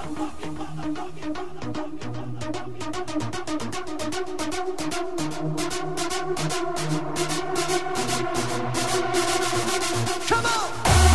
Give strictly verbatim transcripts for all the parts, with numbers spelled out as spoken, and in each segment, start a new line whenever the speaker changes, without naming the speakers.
Come on!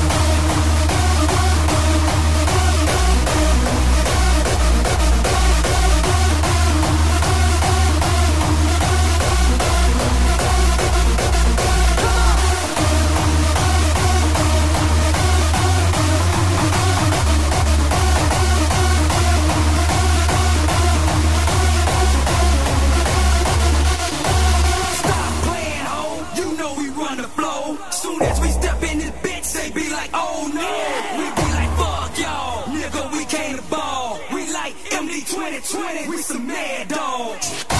Soon as we step in this bitch, they be like, oh no. We be like, fuck y'all, nigga, we came to ball. We like M D twenty twenty, we some mad dogs.